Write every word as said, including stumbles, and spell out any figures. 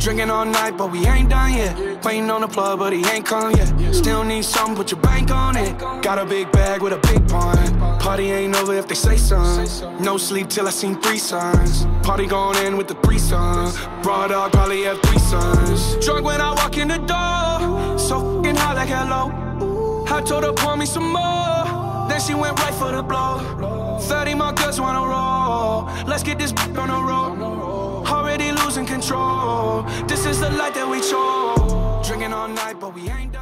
Drinking all night, but we ain't done yet. Waiting on the plug, but he ain't come yet. Still need something, put your bank on it. Got a big bag with a big pun. Party ain't over if they say something. No sleep till I seen three sons. Party going in with the three sons. Raw dog probably have three sons. Drunk when I walk in the door. So f***ing hot like hello. I told her pour me some more. Then she went right for the blow. Thirty more girls wanna roll. Let's get this on the road. Already losing control. This is the life that we chose. Drinking all night, but we ain't